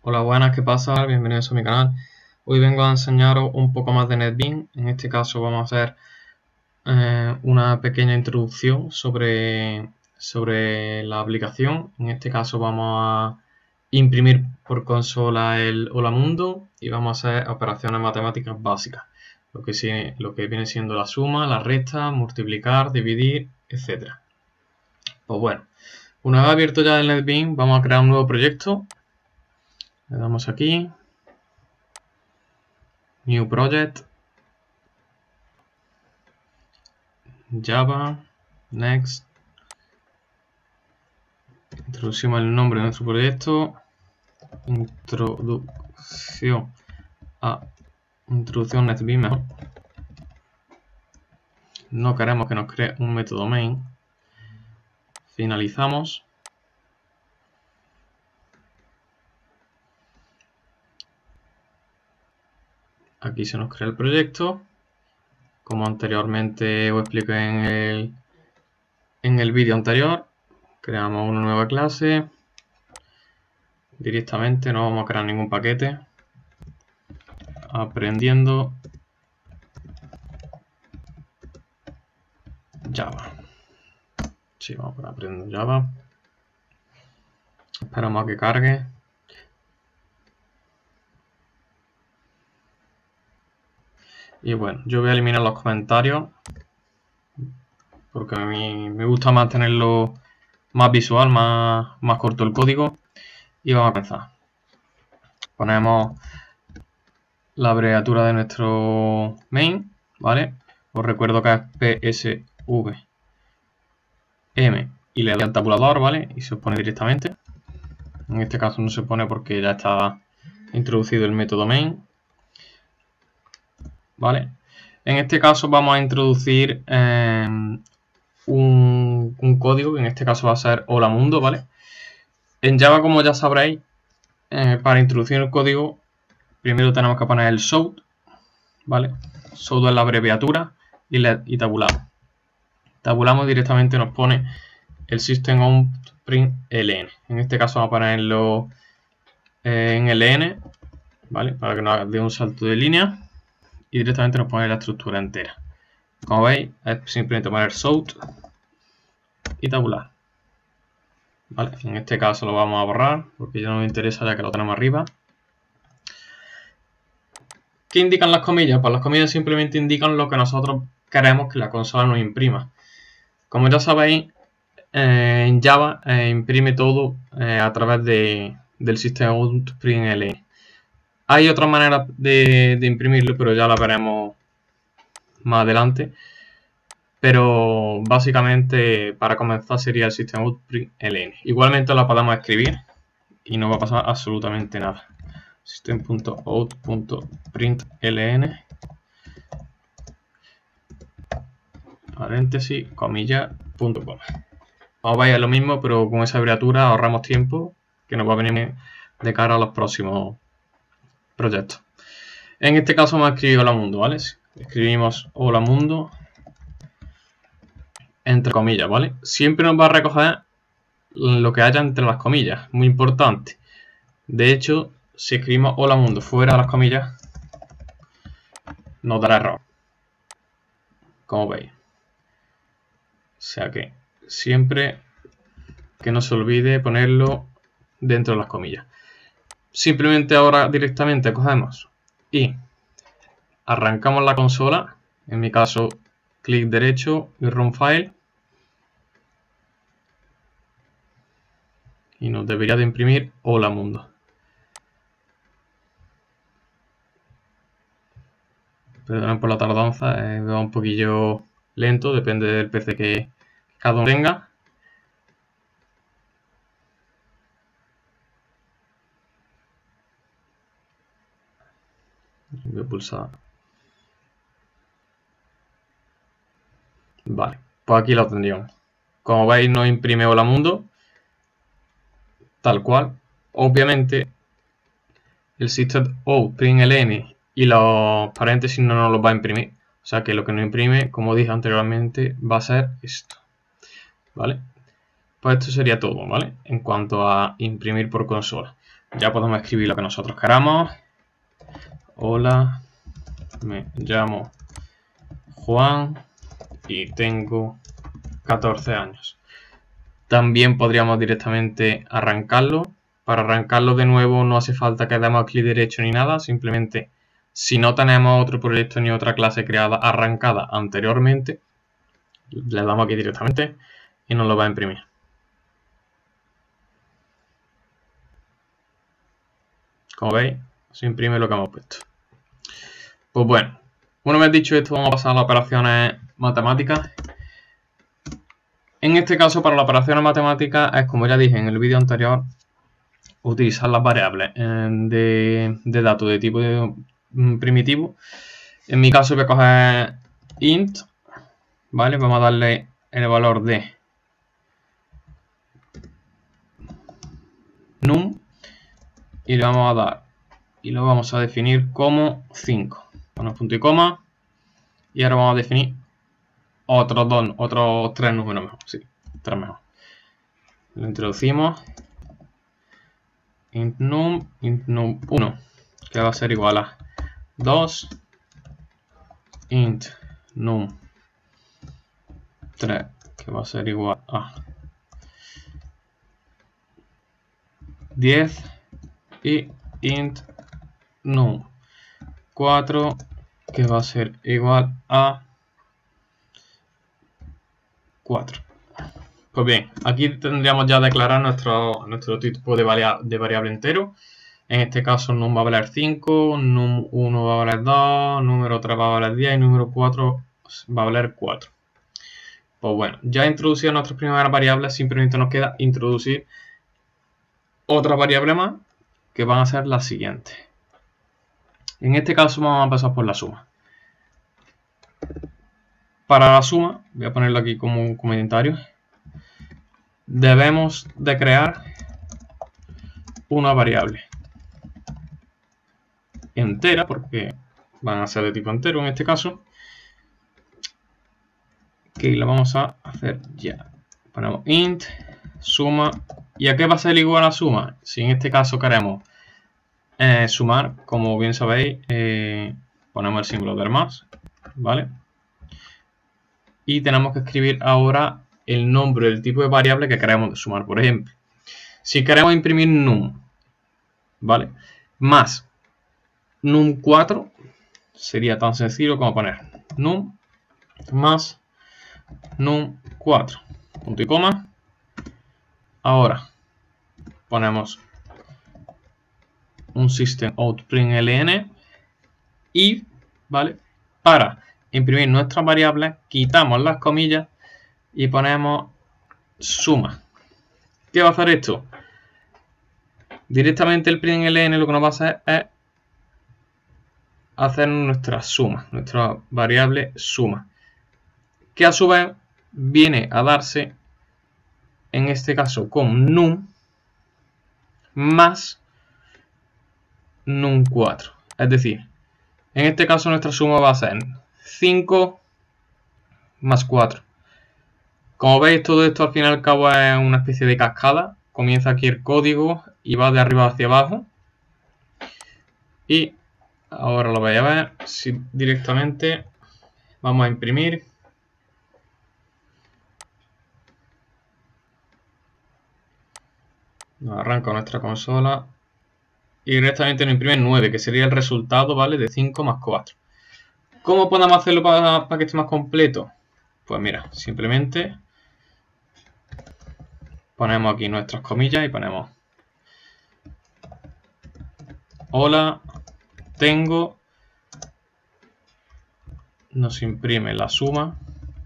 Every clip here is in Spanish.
Hola, buenas, ¿qué pasa? Bienvenidos a mi canal. Hoy vengo a enseñaros un poco más de NetBeans. En este caso vamos a hacer una pequeña introducción sobre la aplicación. En este caso vamos a imprimir por consola el Hola Mundo y vamos a hacer operaciones matemáticas básicas. Lo que viene siendo la suma, la resta, multiplicar, dividir, etc. Pues bueno, una vez abierto ya el NetBeans, vamos a crear un nuevo proyecto. Le damos aquí, New Project, Java, Next. Introducimos el nombre de nuestro proyecto. Introducción NetBeans mejor. No queremos que nos cree un método main. Finalizamos. Aquí se nos crea el proyecto. Como anteriormente os expliqué en el vídeo anterior, creamos una nueva clase. Directamente no vamos a crear ningún paquete. Aprendiendo Java. Sí, vamos a aprender Java. Esperamos a que cargue. Y bueno, yo voy a eliminar los comentarios porque a mí me gusta mantenerlo más visual, más corto el código. Y vamos a comenzar. Ponemos la abreviatura de nuestro main, ¿vale? Os recuerdo que es PSVM y le doy al tabulador, ¿vale? Y se os pone directamente. En este caso no se pone porque ya está introducido el método main, ¿vale? En este caso vamos a introducir un código que en este caso va a ser Hola Mundo, ¿vale? En Java, como ya sabréis, para introducir el código primero tenemos que poner el shout, ¿vale? Shout es la abreviatura y tabulamos. Tabulamos directamente, nos pone el system.out.println. En este caso vamos a ponerlo en ln, ¿vale? Para que nos dé un salto de línea y directamente nos pone la estructura entera. Como veis, es simplemente poner shout y tabular. ¿Vale? En este caso lo vamos a borrar porque ya no nos interesa ya que lo tenemos arriba. ¿Qué indican las comillas? Pues las comillas simplemente indican lo que nosotros queremos que la consola nos imprima. Como ya sabéis, en Java imprime todo a través del system.out.println. Hay otras maneras de imprimirlo, pero ya la veremos más adelante. Pero básicamente para comenzar sería el system.out.println. Igualmente la podemos escribir y no va a pasar absolutamente nada. System.out.println paréntesis, comillas, .com. Vamos a ver lo mismo, pero con esa abreviatura ahorramos tiempo que nos va a venir de cara a los próximos proyectos. En este caso vamos a escribir Hola Mundo, ¿vale? Escribimos Hola Mundo entre comillas, ¿vale? Siempre nos va a recoger lo que haya entre las comillas, muy importante. De hecho, si escribimos Hola Mundo fuera de las comillas, nos dará error, como veis. O sea que siempre que no se olvide ponerlo dentro de las comillas. Simplemente ahora directamente cogemos y arrancamos la consola. En mi caso, clic derecho y Run File. Y nos debería de imprimir Hola Mundo. Perdonen por la tardanza, va un poquillo lento, depende del PC que cada uno tenga. Voy a pulsar. Vale, pues aquí lo tendríamos. Como veis, no imprime Hola Mundo, tal cual. Obviamente, el system.out.println y los paréntesis no nos los va a imprimir. O sea que lo que nos imprime, como dije anteriormente, va a ser esto. ¿Vale? Pues esto sería todo, ¿vale? En cuanto a imprimir por consola. Ya podemos escribir lo que nosotros queramos. Hola, me llamo Juan y tengo 14 años. También podríamos directamente arrancarlo. Para arrancarlo de nuevo no hace falta que demos clic derecho ni nada. Simplemente, si no tenemos otro proyecto ni otra clase creada arrancada anteriormente, le damos aquí directamente y nos lo va a imprimir. Como veis, se imprime lo que hemos puesto. Pues bueno, una vez dicho esto, vamos a pasar a las operaciones matemáticas. En este caso, para las operaciones matemáticas, es como ya dije en el vídeo anterior, utilizar las variables de datos de tipo primitivo. En mi caso voy a coger int, ¿vale? Vamos a darle el valor de num y le vamos a dar y lo vamos a definir como 5. Ponemos punto y coma y ahora vamos a definir otros 3 números mejor. Sí, 3 mejor. Lo introducimos. Int num 1, que va a ser igual a 2 int num 3, que va a ser igual a 10 y int num 4, que va a ser igual a 4. Pues bien, aquí tendríamos ya declarar nuestro tipo de variable entero. En este caso num va a valer 5, num 1 va a valer 2, número 3 va a valer 10 y número 4 va a valer 4. Pues bueno, ya introducido nuestras primeras variables, simplemente nos queda introducir otra variable más, que van a ser las siguientes. En este caso vamos a pasar por la suma. Para la suma, voy a ponerlo aquí como un comentario, debemos de crear una variable entera, porque van a ser de tipo entero en este caso, que la vamos a hacer ya. Ponemos int suma. ¿Y a qué va a ser igual a suma? Si en este caso queremos sumar, como bien sabéis, ponemos el símbolo del más, ¿vale? Y tenemos que escribir ahora el nombre del tipo de variable que queremos sumar. Por ejemplo, si queremos imprimir num, ¿vale? Más num 4, sería tan sencillo como poner num más num 4, punto y coma. Ahora ponemos un system.out.println y, ¿vale? Para imprimir nuestras variables, quitamos las comillas y ponemos suma. ¿Qué va a hacer esto? Directamente el println lo que nos va a hacer es hacer nuestra suma, nuestra variable suma, que a su vez viene a darse, en este caso, con num más num 4. Es decir, en este caso nuestra suma va a ser 5 más 4. Como veis, todo esto al fin y al cabo es una especie de cascada. Comienza aquí el código y va de arriba hacia abajo. Y ahora lo vais a ver. Si directamente vamos a imprimir. Nos arranca nuestra consola. Y directamente nos imprime 9, que sería el resultado, ¿vale? De 5 más 4. ¿Cómo podemos hacerlo para que esté más completo? Pues mira, simplemente ponemos aquí nuestras comillas y ponemos hola, tengo, nos imprime la suma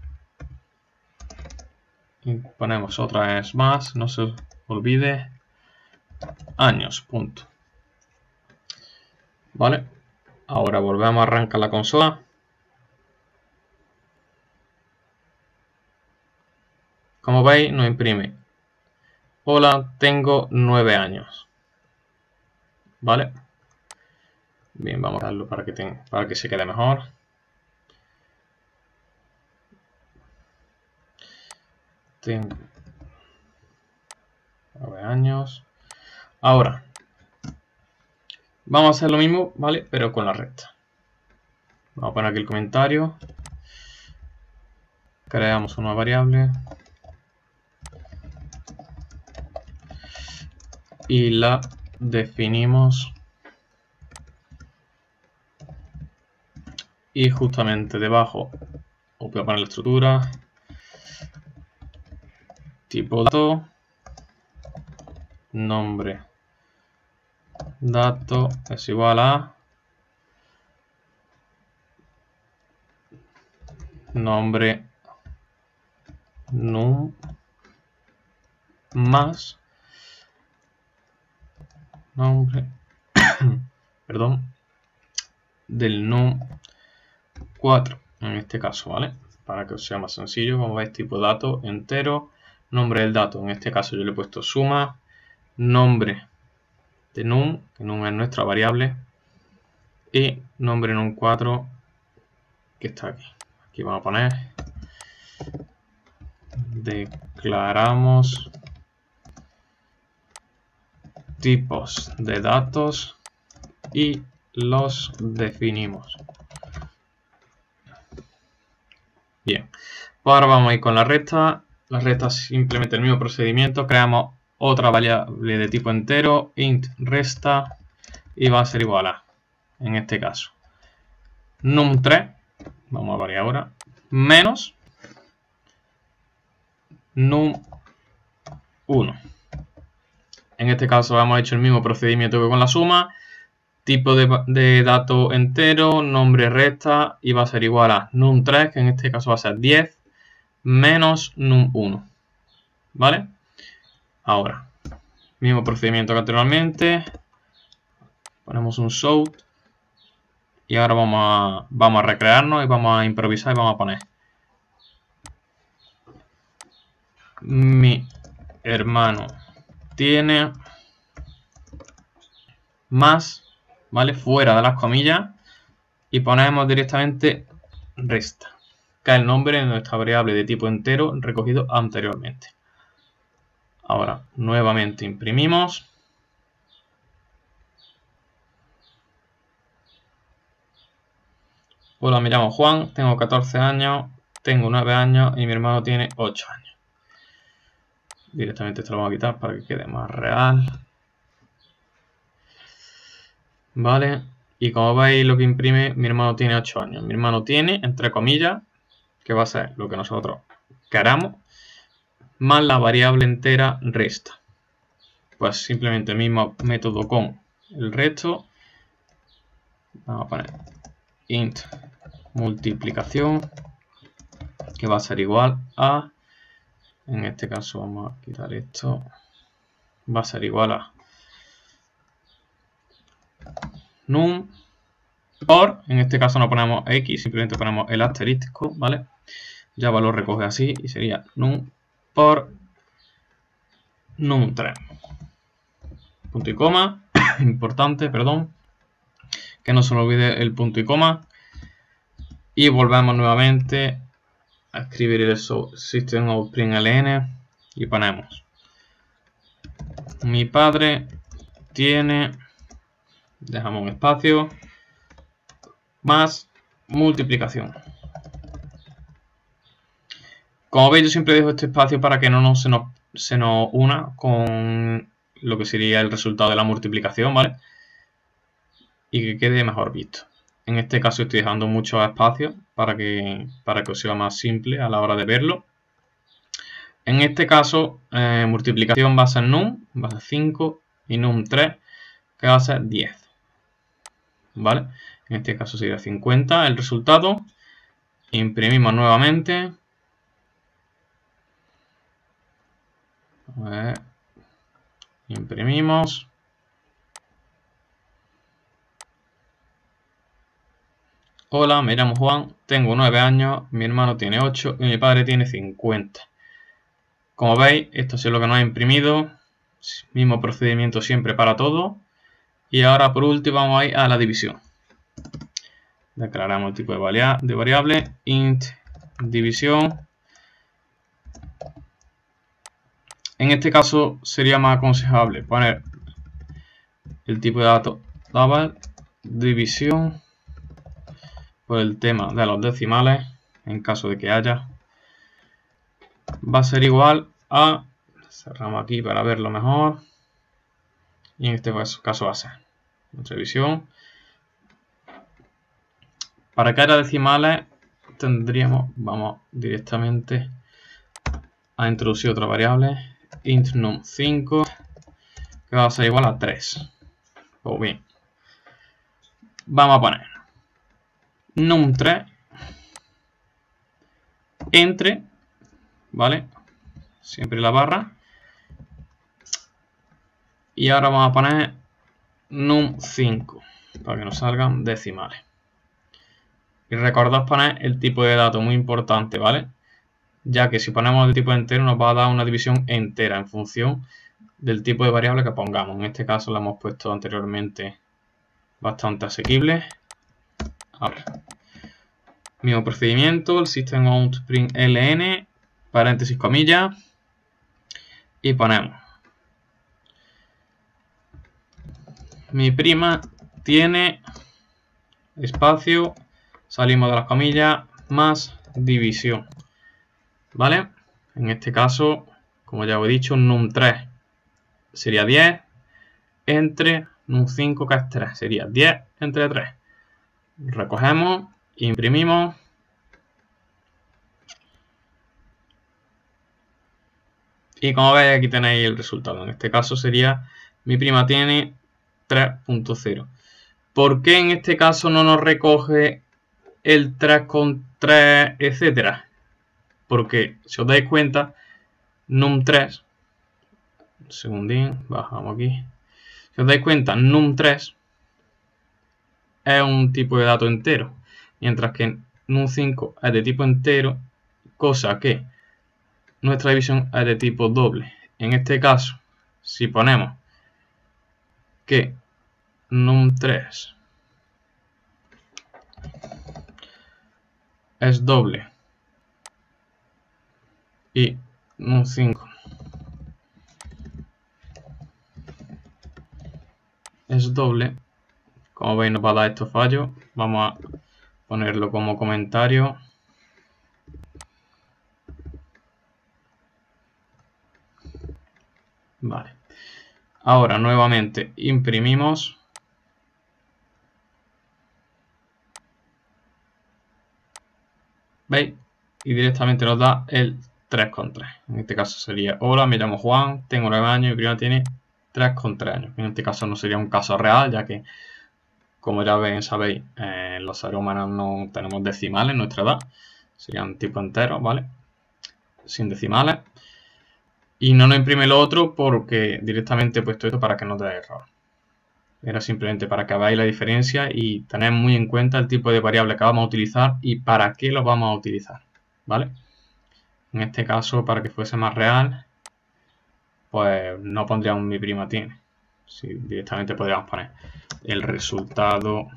y ponemos otra vez más, no se olvide, años, punto. Vale, ahora volvemos a arrancar la consola. Como veis, nos imprime hola, tengo 9 años. Vale. Bien, vamos a darlo para que se quede mejor. Tengo 9 años. Ahora, Vamos a hacer lo mismo, ¿vale? Pero con la recta. Vamos a poner aquí el comentario. Creamos una variable. Y la definimos. Y justamente debajo os voy a poner la estructura. Tipo dato. Nombre. Dato es igual a nombre num más nombre perdón del num 4 en este caso, ¿vale? Para que os sea más sencillo, como veis, tipo dato entero, nombre del dato, en este caso yo le he puesto suma, nombre de num, que num es nuestra variable, y nombre num 4 que está aquí. Aquí vamos a poner declaramos tipos de datos y los definimos. Bien, pues ahora vamos a ir con la recta. La recta es simplemente el mismo procedimiento. Creamos otra variable de tipo entero, int resta, y va a ser igual a, en este caso, num3, vamos a variar ahora, menos num1. En este caso hemos hecho el mismo procedimiento que con la suma. Tipo de dato entero, nombre resta, y va a ser igual a num3, que en este caso va a ser 10, menos num1. ¿Vale? Ahora, mismo procedimiento que anteriormente. Ponemos un show. Y ahora vamos a recrearnos y vamos a improvisar y vamos a poner mi hermano tiene más, ¿vale? Fuera de las comillas, y ponemos directamente resta, que es el nombre de nuestra variable de tipo entero recogido anteriormente. Ahora nuevamente imprimimos. Hola, me llamo Juan, tengo 14 años, tengo 9 años y mi hermano tiene 8 años. Directamente esto lo vamos a quitar para que quede más real. Vale, y como veis lo que imprime, mi hermano tiene 8 años. Mi hermano tiene, entre comillas, que va a ser lo que nosotros queramos, más la variable entera resta. Pues simplemente el mismo método con el resto. Vamos a poner int multiplicación, que va a ser igual a, en este caso vamos a quitar esto, va a ser igual a num por, en este caso no ponemos x, simplemente ponemos el asterisco, ¿vale? Java lo recoge así y sería num por num3. Punto y coma, importante, perdón, que no se nos olvide el punto y coma. Y volvemos nuevamente a escribir el system.out.println y ponemos mi padre tiene, dejamos un espacio, más multiplicación. Como veis, yo siempre dejo este espacio para que no se nos una con lo que sería el resultado de la multiplicación, ¿vale? Y que quede mejor visto. En este caso estoy dejando muchos espacios para que os sea más simple a la hora de verlo. En este caso, multiplicación va a ser num, va a ser 5, y num3, que va a ser 10. ¿Vale? En este caso sería 50 el resultado. Imprimimos nuevamente. A ver. Imprimimos. Hola, me llamo Juan, tengo 9 años, mi hermano tiene 8 y mi padre tiene 50. Como veis, esto es lo que nos ha imprimido. Mismo procedimiento siempre para todo. Y ahora por último vamos a ir a la división. Declaramos el tipo de variable int división. En este caso sería más aconsejable poner el tipo de dato double división por el tema de los decimales, en caso de que haya, va a ser igual a, cerramos aquí para verlo mejor, y en este caso va a ser nuestra división. Para que haya decimales tendríamos, vamos directamente a introducir otra variable, int num5, que va a ser igual a 3. Pues bien, vamos a poner num3 entre, ¿vale? Siempre la barra. Y ahora vamos a poner num5 para que nos salgan decimales. Y recordad poner el tipo de dato, muy importante, ¿vale? Ya que si ponemos el tipo entero nos va a dar una división entera en función del tipo de variable que pongamos. En este caso la hemos puesto anteriormente bastante asequible. Ahora, mismo procedimiento, el system.out.println, paréntesis, comillas, y ponemos mi prima tiene espacio, salimos de las comillas, más división, ¿vale? En este caso, como ya os he dicho, num3 sería 10 entre num5, que es 3, sería 10 entre 3. Recogemos, imprimimos, y como veis aquí tenéis el resultado. En este caso sería mi prima tiene 3.0. ¿Por qué en este caso no nos recoge el 3,3, etcétera? Porque si os dais cuenta, num3, un segundín, bajamos aquí. Si os dais cuenta, num3 es un tipo de dato entero, mientras que num5 es de tipo entero, cosa que nuestra división es de tipo doble. En este caso, si ponemos que num3 es doble y num5 es doble, como veis nos va a dar estos fallos. Vamos a ponerlo como comentario. Vale. Ahora nuevamente imprimimos. ¿Veis? Y directamente nos da el 3,3. En este caso sería: hola, me llamo Juan, tengo 9 años y mi prima tiene 3,3 años. En este caso no sería un caso real, ya que, como ya sabéis, los seres humanos no tenemos decimales en nuestra edad. Serían tipo enteros, ¿vale? Sin decimales. Y no nos imprime lo otro porque directamente he puesto esto para que no dé error. Era simplemente para que veáis la diferencia y tener muy en cuenta el tipo de variable que vamos a utilizar y para qué lo vamos a utilizar, ¿vale? En este caso, para que fuese más real, pues no pondríamos mi prima tiene. Sí, directamente podríamos poner el resultado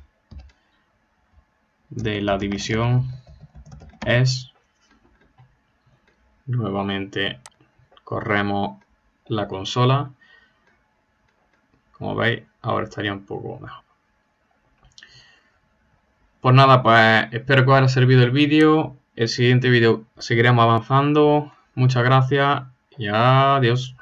de la división es. Nuevamente corremos la consola. Como veis, ahora estaría un poco mejor. Pues nada, pues espero que os haya servido el vídeo. El siguiente vídeo seguiremos avanzando. Muchas gracias y adiós.